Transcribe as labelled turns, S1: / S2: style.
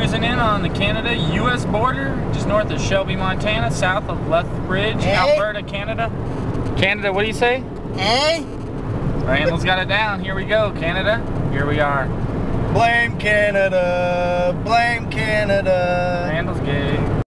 S1: cruising in on the Canada-US border, just north of Shelby, Montana, south of Lethbridge, Alberta, Canada. Canada, what do you say?
S2: Hey?
S1: Randall's got it down. Here we go, Canada. Here we are.
S2: Blame Canada, blame Canada.
S1: Randall's gay.